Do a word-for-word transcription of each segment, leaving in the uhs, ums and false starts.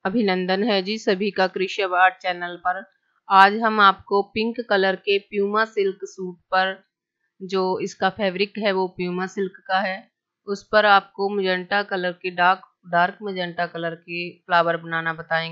अभिनंदन है जी सभी का कृषि आर्ट चैनल पर। आज हम आपको पिंक कलर के प्यूमा सिल्क सूट पर, जो इसका फैब्रिक है वो प्यूमा सिल्क का है, उस पर आपको मजेंटा कलर के डार्क डार्क मजेंटा कलर के फ्लावर बनाना बताएंगे।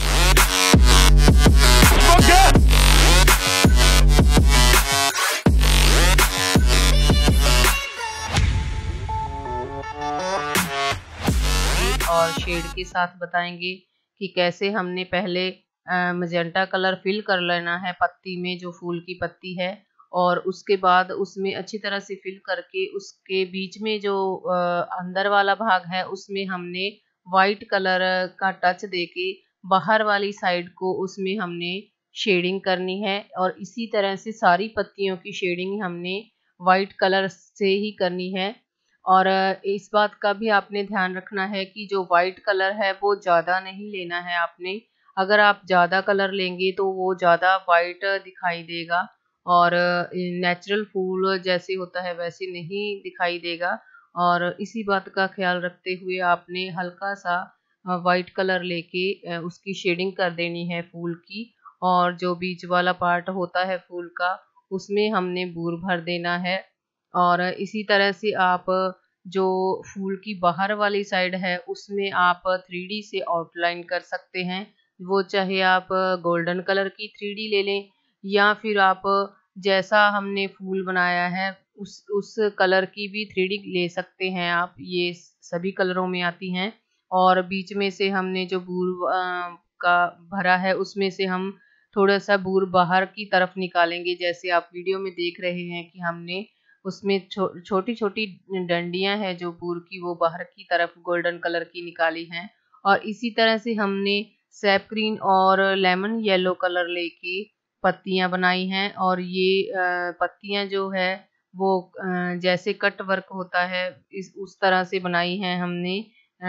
और शेड के साथ बताएंगे कि कैसे हमने पहले मजेंटा कलर फिल कर लेना है पत्ती में, जो फूल की पत्ती है, और उसके बाद उसमें अच्छी तरह से फिल करके उसके बीच में जो अंदर वाला भाग है उसमें हमने वाइट कलर का टच देके बाहर वाली साइड को उसमें हमने शेडिंग करनी है। और इसी तरह से सारी पत्तियों की शेडिंग हमने वाइट कलर से ही करनी है। और इस बात का भी आपने ध्यान रखना है कि जो वाइट कलर है वो ज़्यादा नहीं लेना है आपने। अगर आप ज़्यादा कलर लेंगे तो वो ज़्यादा वाइट दिखाई देगा और नेचुरल फूल जैसे होता है वैसे नहीं दिखाई देगा। और इसी बात का ख्याल रखते हुए आपने हल्का सा वाइट कलर लेके उसकी शेडिंग कर देनी है फूल की। और जो बीच वाला पार्ट होता है फूल का उसमें हमने बूर भर देना है। और इसी तरह से आप जो फूल की बाहर वाली साइड है उसमें आप थ्री डी से आउटलाइन कर सकते हैं। वो चाहे आप गोल्डन कलर की थ्री डी ले लें या फिर आप जैसा हमने फूल बनाया है उस उस कलर की भी थ्री डी ले सकते हैं आप। ये सभी कलरों में आती हैं। और बीच में से हमने जो बूर का भरा है उसमें से हम थोड़ा सा बूर बाहर की तरफ निकालेंगे, जैसे आप वीडियो में देख रहे हैं कि हमने उसमें छो, छोटी छोटी डंडियां हैं जो बूर की वो बाहर की तरफ गोल्डन कलर की निकाली हैं। और इसी तरह से हमने सैप ग्रीन और लेमन येलो कलर लेके पत्तियां बनाई हैं। और ये पत्तियां जो है वो जैसे कट वर्क होता है इस उस तरह से बनाई हैं हमने,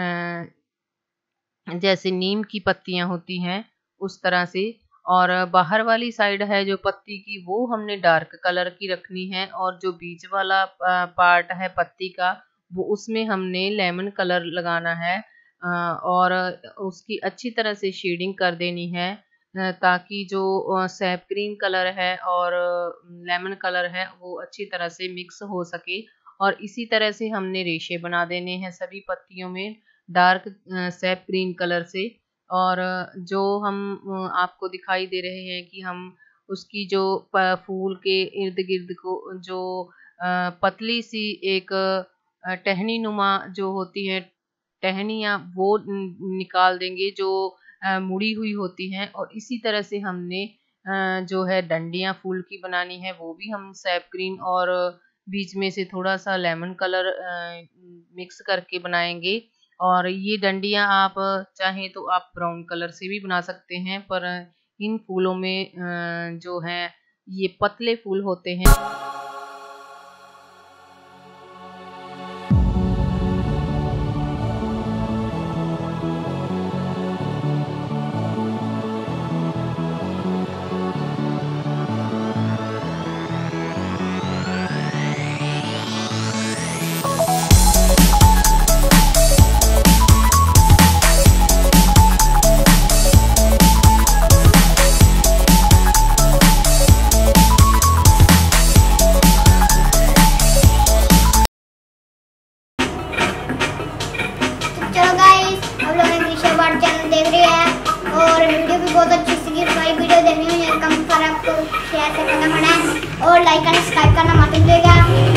जैसे नीम की पत्तियां होती हैं उस तरह से। और बाहर वाली साइड है जो पत्ती की वो हमने डार्क कलर की रखनी है। और जो बीच वाला पार्ट है पत्ती का वो उसमें हमने लेमन कलर लगाना है और उसकी अच्छी तरह से शेडिंग कर देनी है, ताकि जो सैप ग्रीन कलर है और लेमन कलर है वो अच्छी तरह से मिक्स हो सके। और इसी तरह से हमने रेशे बना देने हैं सभी पत्तियों में डार्क सैप ग्रीन कलर से। और जो हम आपको दिखाई दे रहे हैं कि हम उसकी जो फूल के इर्द गिर्द को जो पतली सी एक टहनी नुमा जो होती है टहनियाँ वो निकाल देंगे जो मुड़ी हुई होती हैं। और इसी तरह से हमने जो है डंडियाँ फूल की बनानी है, वो भी हम सैप ग्रीन और बीच में से थोड़ा सा लेमन कलर मिक्स करके बनाएंगे। और ये डंडियां आप चाहें तो आप ब्राउन कलर से भी बना सकते हैं, पर इन फूलों में जो है ये पतले फूल होते हैं। चैनल देख रहे हैं और वीडियो भी बहुत अच्छी सी हमारी वीडियो देखनी है, कम पर आपको शेयर करना पड़ा और लाइक करना सब्सक्राइब करना मत भूलिएगा।